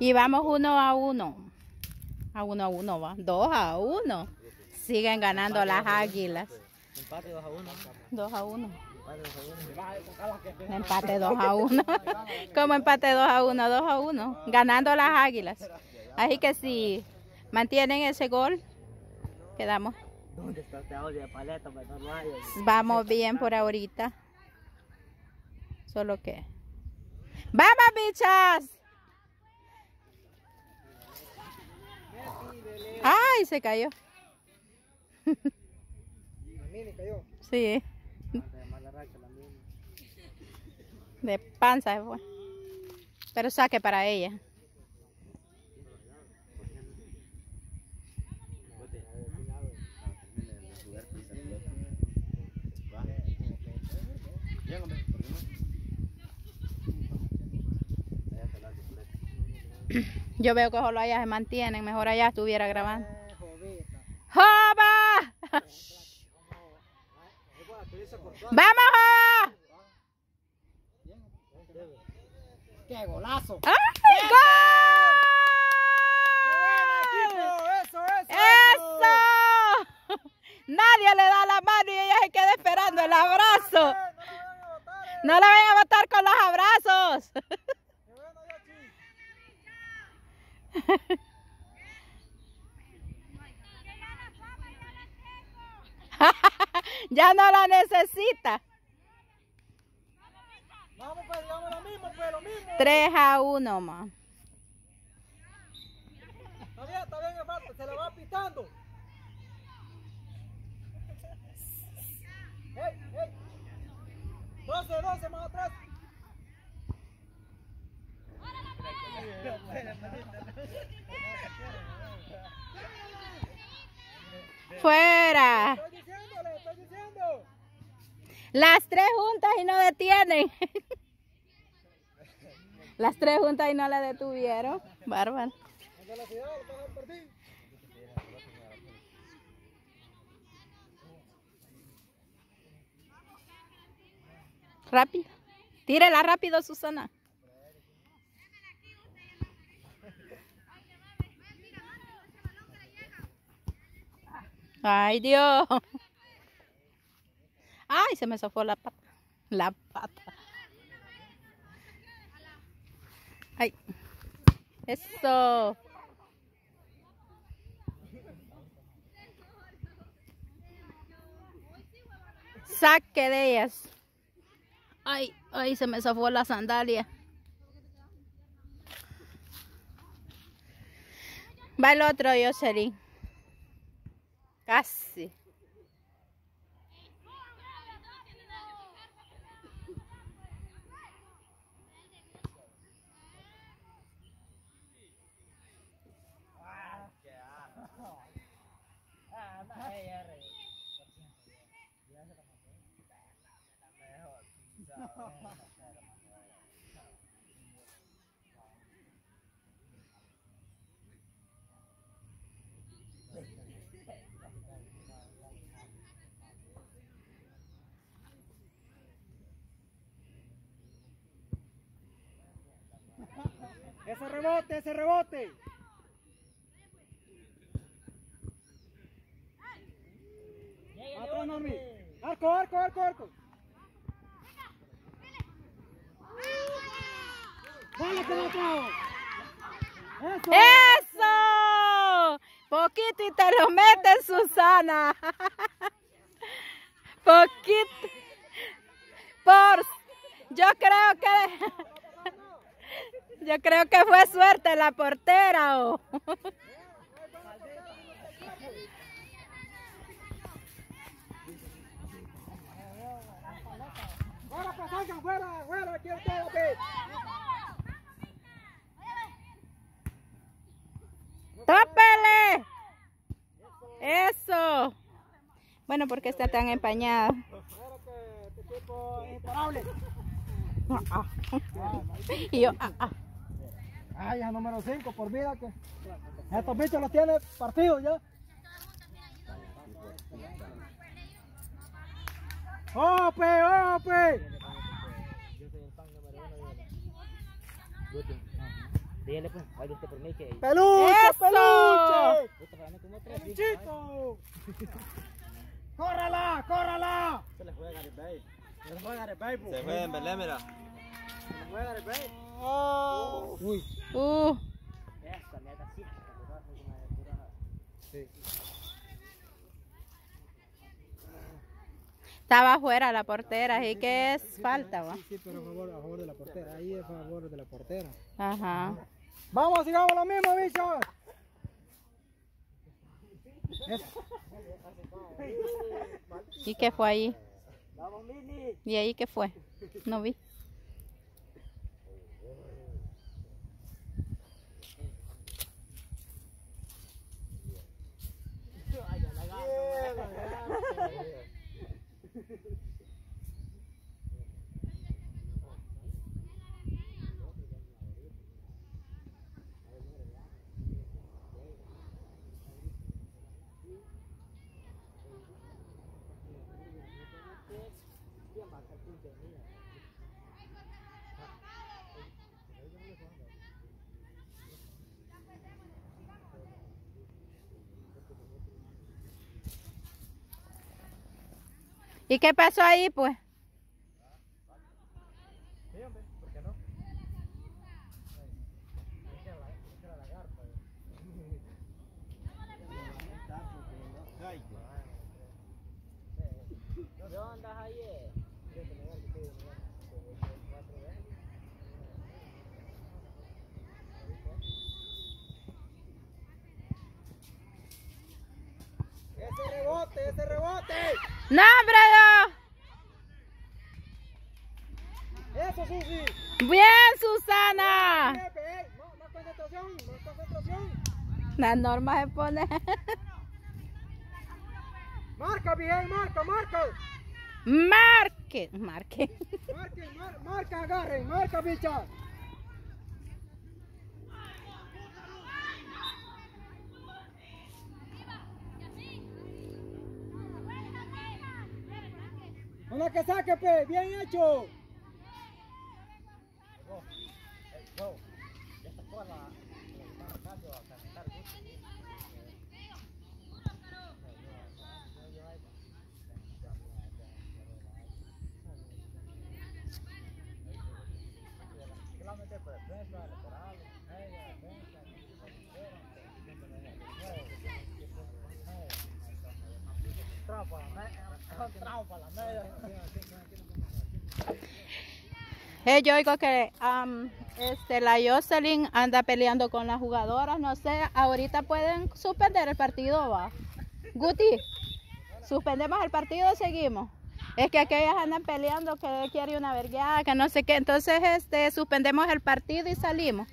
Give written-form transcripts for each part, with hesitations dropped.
Y vamos 1-1. A 1-1 va. 2-1. Siguen ganando las Águilas. Empate 2-1. 2-1. Empate 2-1. Como empate 2-1, 2-1. Ganando las Águilas. Así que si mantienen ese gol, quedamos. ¿Dónde está este audio de paleta? Vamos bien por ahorita. Solo que... ¡Vamos, bichas! ¡Ay, se cayó! La mini cayó. Sí. De panza se fue. Pero saque para ella. Yo veo que solo allá se mantienen. Mejor allá estuviera grabando. ¡Jova! ¡Vamos, Jova! ¡Qué golazo! ¡Ay, gol! ¡Eso! ¡Eso! Nadie le da la mano y ella se queda esperando el abrazo. No la vayan a botar con los abrazos. Ya no la necesita. Vamos, pues, digamos lo mismo. 3-1 más. Está bien, se le va pitando. ¡Ey! 12 más atrás. Fuera. Le estoy diciendo. Las tres juntas y no detienen. Las tres juntas y no la detuvieron. Bárbaro. Rápido. Tírela rápido, Susana. Ay, Dios. Ay, se me zafó la pata. La pata. Ay. Eso. Saque de ellas. Ay, se me zafó la sandalia. Va el otro, Yoselin. Casi. Ese rebote. Atrás, Normi. Arco. ¡Dale que lo trajo! ¡Eso! Poquito y te lo metes, Susana. Poquito. Yo creo que fue suerte la portera. Oh. Fuera, aquí quédate. ¡Tópele! Eso. Bueno, porque está tan empañada. Y yo, Ay, es número 5, por vida que estos bichos los tiene partidos ya. ¡Ope! Dígale pues, vaya usted por mí que... ¡Peluche! ¡Eso! ¡Peluche! Puta, para mí como tres. ¡Peluchito! ¡Córrala! ¡Córrala! Se le juega Gareth Bale. Se le juega de béisbol. Se fue en Belén, mira. Se le juega de béisbol. Uy. Esa mierda sí. Sí. Estaba afuera la portera, así que es falta, va. Sí, pero a favor de la portera. Ahí es a favor de la portera. Ajá. Vamos, sigamos lo mismo, bichos. ¿Y qué fue ahí? Vamos, Mini. ¿Y ahí qué fue? No vi. ¿Y qué pasó ahí, pues? Sí, hombre, ¿por qué no? ¿Dónde andas ahí? ¡Ese rebote, ese rebote! ¡No, hombre! ¡Eso, Susi! No! ¡Bien, Susana! Más concentración, más concentración. La norma se pone. Marca, bien, marca, marca. Marque. Marque. Marca, agarren, marca, bicha. Una que saque, pe, bien hecho. Ya está toda la cambio a calentar. Yo oigo que la Jocelyn anda peleando con las jugadoras. No sé, ahorita pueden suspender el partido, va. Guti, suspendemos el partido o seguimos. Es que aquellas andan peleando que quiere una vergueada, que no sé qué. Entonces, suspendemos el partido y salimos.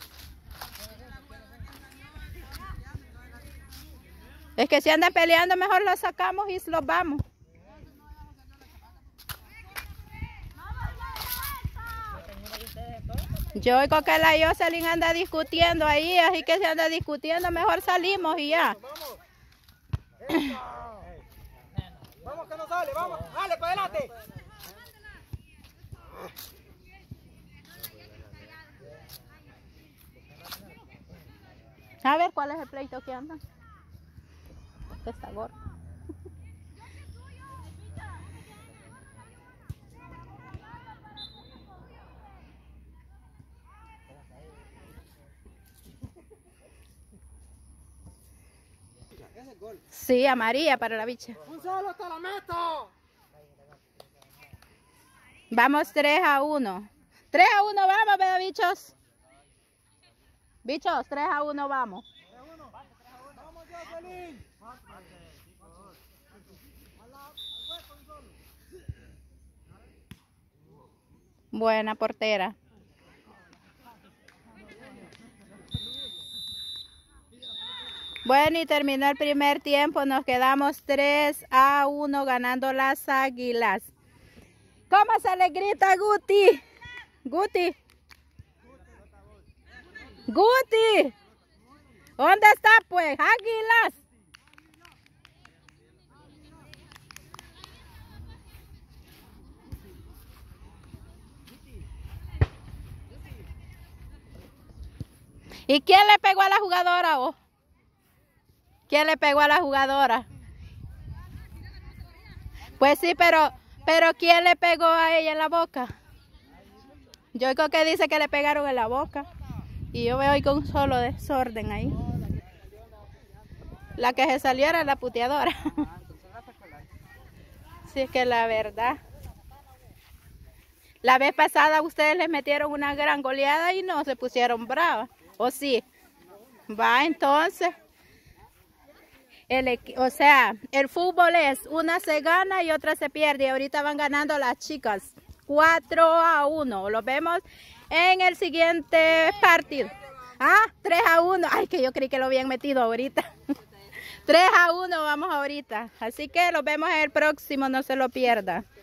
Es que si andan peleando, mejor los sacamos y los vamos. Yo oigo que la Jocelyn anda discutiendo ahí, así que si anda discutiendo, mejor salimos y ya. Vamos. Vamos que no sale, vamos. Dale, para adelante. A ver, ¿cuál es el pleito que anda? Está gordo. Sí, amarilla para la bicha. Un solo hasta la meta. Vamos 3-1. 3-1 vamos, ¿verdad, bichos? Bichos, 3-1 vamos. Vamos, Jocelyn. Buena portera. Bueno, y terminó el primer tiempo. Nos quedamos 3-1 ganando las Águilas. ¿Cómo se le grita, Guti? Guti. Guti. ¿Dónde está, pues? Águilas. ¿Y quién le pegó a la jugadora vos? ¿Quién le pegó a la jugadora? Pues sí, pero ¿quién le pegó a ella en la boca? Yo oigo que dice que le pegaron en la boca. Y yo veo con un solo desorden ahí. La que se salió era la puteadora. Sí, es que la verdad. La vez pasada ustedes les metieron una gran goleada y no se pusieron bravas. ¿O sí? Va, entonces. O sea, el fútbol es una se gana y otra se pierde. Y ahorita van ganando las chicas 4-1. Lo vemos en el siguiente partido. Ah, 3-1. Ay, que yo creí que lo habían metido ahorita. 3-1 vamos ahorita. Así que lo vemos en el próximo, no se lo pierda.